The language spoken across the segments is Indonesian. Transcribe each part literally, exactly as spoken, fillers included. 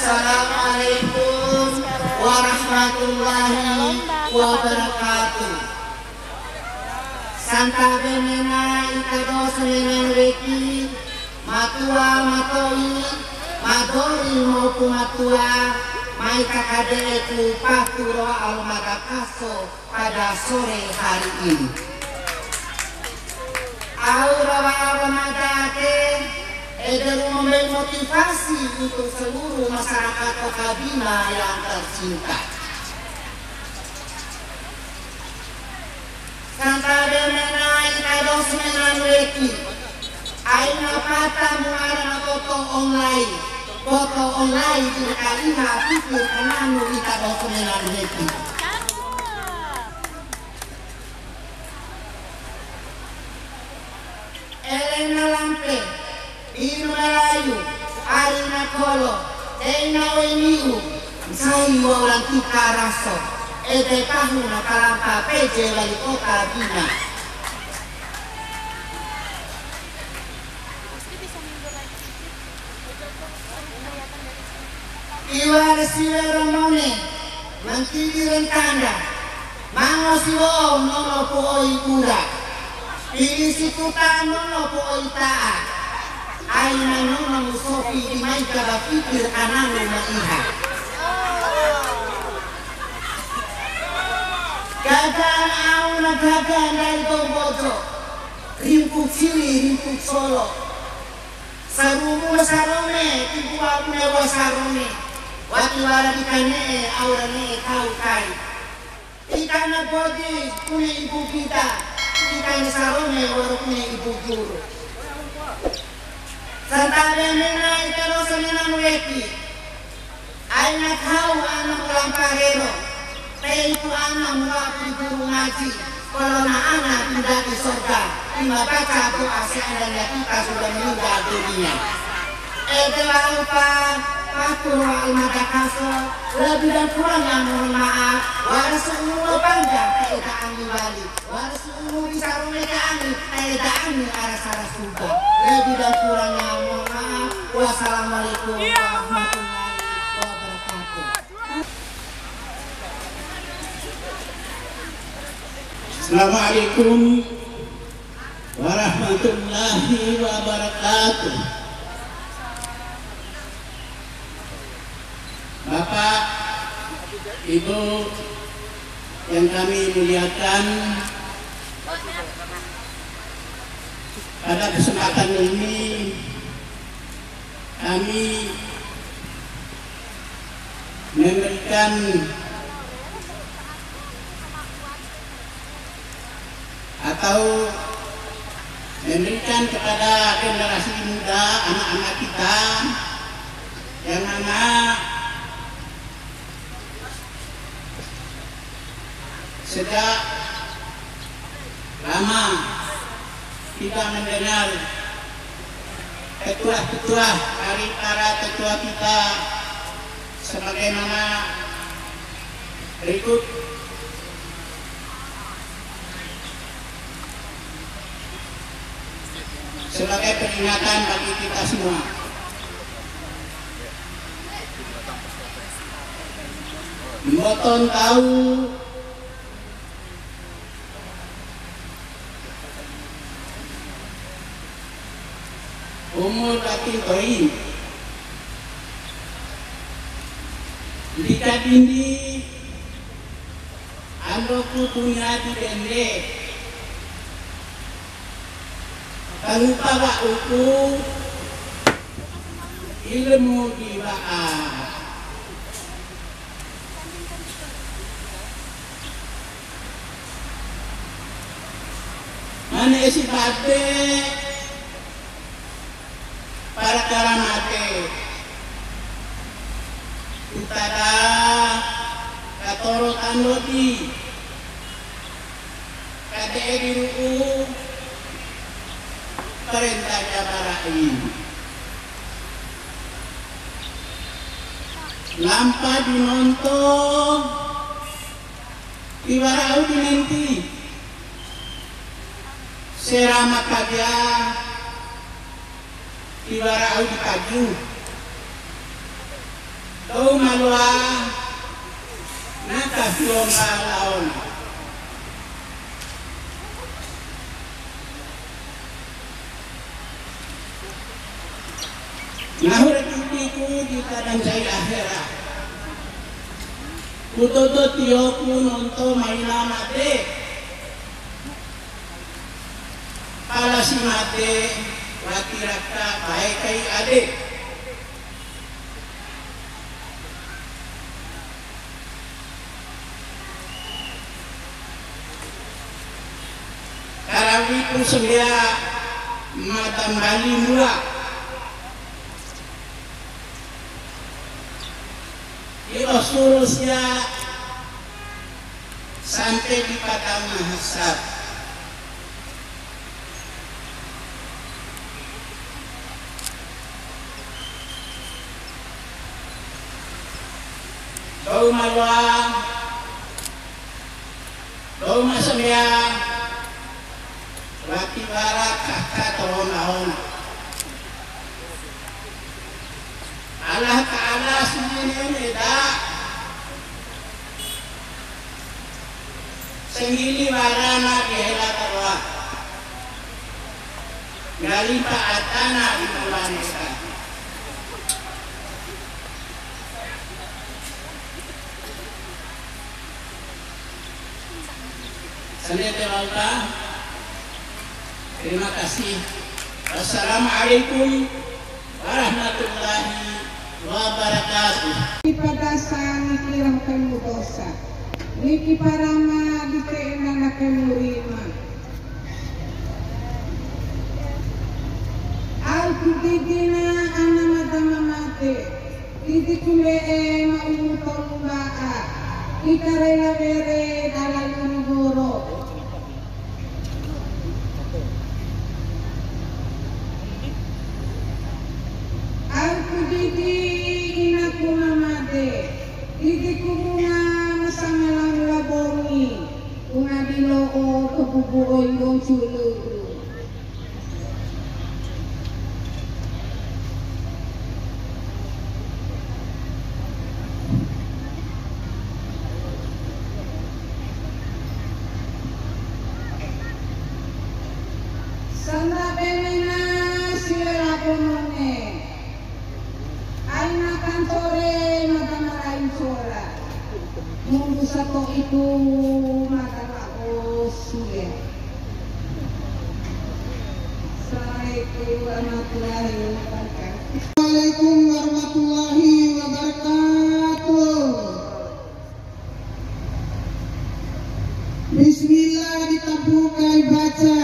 Assalamualaikum warahmatullahi wabarakatuh. Santa benena ikados dengan weki matua matoi madori maupun matua mai kakadeku paturo almadakaso pada sore hari ini. Aura Ramadake ederu memberi motivasi untuk seluruh masyarakat Kota Bima yang tercinta. Santa Demena ikados menan weki aina pata muara foto online foto online di kalina pikir kananu ikados menan weki. Elena Lampe Inu Melayu Arina Kolo Deina Wemiu Sai orang kita raso Ede kahuna kalampa P J wali kota Bima. Iwar siwe romone Mantigi rentanda Mango siwo nono puoi ura Pilih si tuta nono puoi taat Aina nono musofi di maika bapikir ananu maiha. Gagal auna gagal dari tombojo Rimpuk cili rimpuk solo Sarumu sarone tipu aku newa sarone Wati wara dikane aurane kau kai Ikana bodi punya ibu kita Ikana sarone waru punya ibu guru. Santa Benena ikados menan weki aina kau anak lamparero teh itu anak mewakili guru ngaji kalau na anak tidak di surga lima baca doa seandainya kita sudah meninggal dunia. Adalah lupa Patur Almadakaso lebih dan kurangnya mohon maaf waras umur panjang tidak angin bali waras umur bisa rumahnya angin tidak angin arah arah surga lebih dan kurangnya mohon maaf. Wassalamualaikum warahmatullahi wabarakatuh. Assalamualaikum warahmatullahi wabarakatuh. Bapak, Ibu yang kami muliakan, pada kesempatan ini kami memberikan atau memberikan kepada generasi muda anak-anak kita yang mana sejak lama tidak mendengar ketua-ketua dari para ketua kita sebagaimana berikut. Sebagai peringatan bagi kita semua. Mboten tahu umur ating toin jika dindi ando putunya di dende kalau pawa uku ilmu jiwaan mana si babe para karamate utada katoro tandoti kade diru perintah jabarai lampa dinonton iwarau dinenti serama kaja iwarau dikaju do malwa nakafyong laon. Nahur kitiku di kadang saya akhirat. Kutoto tiyoku nonto maina mate. Pala si mate wakiraka baik kai ade. Karawiku sebelah madam bali mula. Rasulnya sampai di padang mahsyar. Bau malwa, bau masamya, wati barak kakak tahun-tahun. Allah Ta'ala sendiri dah sendiri warana dihela terwa gali paatana di Malaysia. Assalamualaikum. Terima kasih. Wassalamualaikum warahmatullahi wabarakatuh. Ipadasan ikirang kamu dosa. Niki parama di kena na kamu rima. Alku didina ana madama mate. Didi kule e maumutong baa. Ikarela bere dalam goro. Alku didi inaku mamade. Didi kubunga masama lang labongi. Kunga biloo kabubuoy yung chululu. Sanda benina sila punone. Ay na kantore matamarain sora. Nunggu satu itu matama ko sulit. Assalamualaikum warahmatullahi wabarakatuh. Assalamualaikum warahmatullahi wabarakatuh. Bismillah ditabukai baca.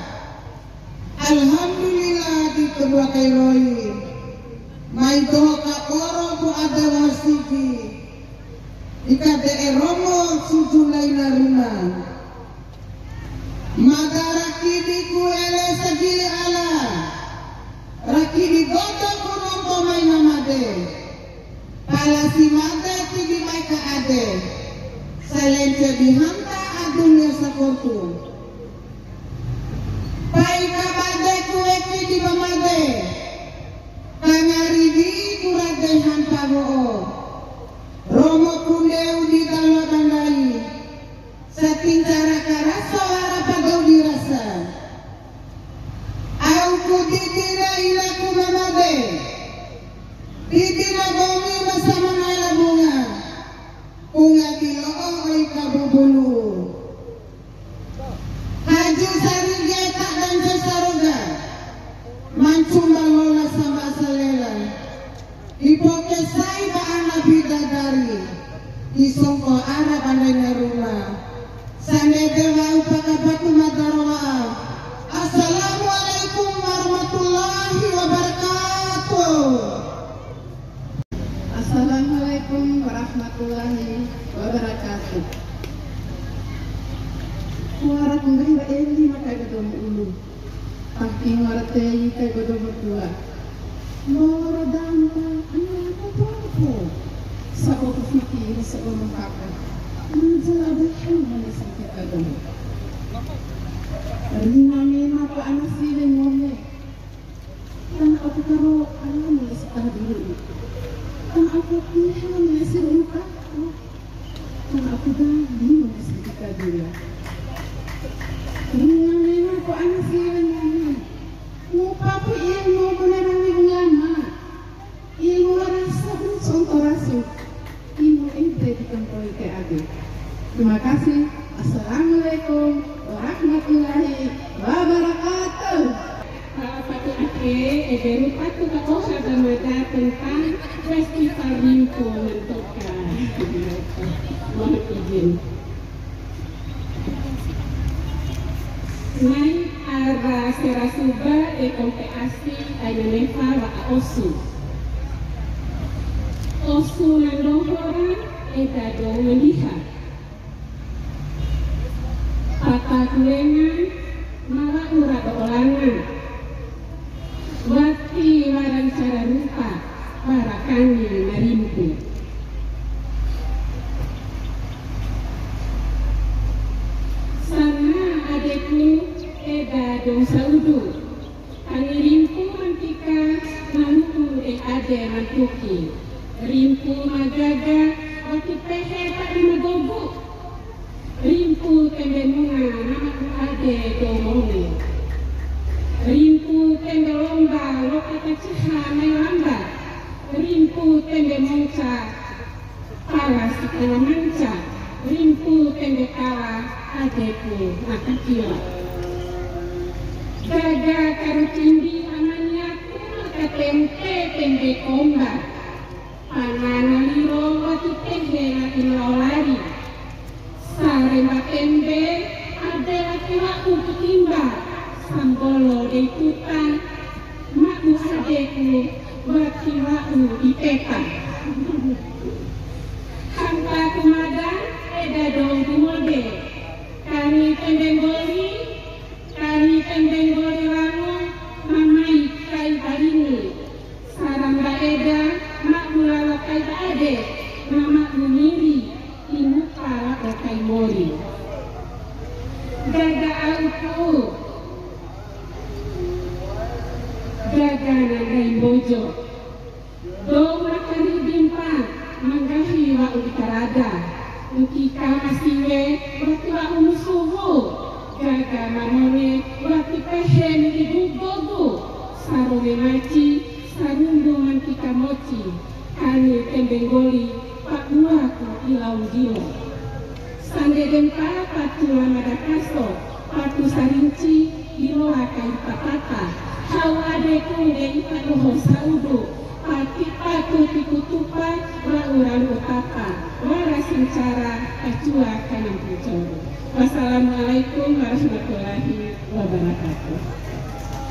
Alhamdulillah ditebukai roi. Mai doka oro bu ada wasiki. Ika de romo sujulai naruna. Mada rakidi ku ele sagili ala. Rakidi goto ku nonto mai namade. Palasi mada tigi mai ka ade. Salence dihanta adunya sakortu. Pai kabade ku eki di mamade. Kangaridi kurade hampago. Romo kundeu di dalam tandai. Saking cara karaso harapagau dirasa. Au ku didira ilaku mamade. Didira bomi masama ngala bunga. Bunga diloo oi kabubulu. Haju sarigeta dan sesaroga. Mancumbang lola sama salela. Ipoke sai ba ana bidadari. Isongko ana pandai rumah. Sane dewa upakapatu madarwa. Assalamualaikum warahmatullahi wabarakatuh. Assalamualaikum warahmatullahi wabarakatuh. Kuara kundai eli makai gedom ulu. Paki ngaratei kai gedom berdua. Mora dampa ana apa-apa. Sako kupikir sako mengkapa. Menjadi hanya sampai agama. Rina mena pa ana feeling ngomne. Tan aku karo ana mulai sekali dulu. Tan aku pi Terima kasih. Assalamualaikum warahmatullahi wabarakatuh. Patu ake eberu patu kaosa damada tentang festival Rimpo Mentoka. Mohon izin. Nai ara serasuba e kompeasi ayanefa wa osu. Osu nandohora e dado melihat. Pata kulengan mawa ura olangan. Wati warang cara rupa warakani narimpu. Sana adekku eda dong saudu. Anirimpu mantika mantu e ade mantuki. Rimpu magaga wati pehe tak magogo. Rimpu tembe munga nama ade domone. Rimpu tembe lomba lokata ciha mai lamba. Rimpu tembe monca pala sikana manca. Rimpu tembe kala adeku nakakila. Gaga karutindi amanyaku makatempe tembe komba. Panana liro wati tembe laki lolari. Saremba tembe ade laki waku ketimba. Sambolo de puta maku adeku wati waku ipeka. Hampa kumada eda dong kumode. Kami pendenggoli, kami pendenggoli rango, mamai kai barini. Sarang baeda mak mulala kai baade, mama mumiri imuka lako kai mori. Gaga auku. Gaga nandai bojo. Do makari dimpa manggahi wa udikarada. Ukika masiwe wati wa umusuhu. Gaga manone wati pehen ibu gogo. Sarone maci sarundu mantika moci. Kani tembenggoli pak buaku ilau jilo. Sande dempa patu lamadakaso. Patu sarinci iloa kai patata. Hau adeku de ipadoho saudu. Pati patu tikutupa wa urang utapa. Warasin cara acua kanang pucoro. Wassalamualaikum warahmatullahi wabarakatuh.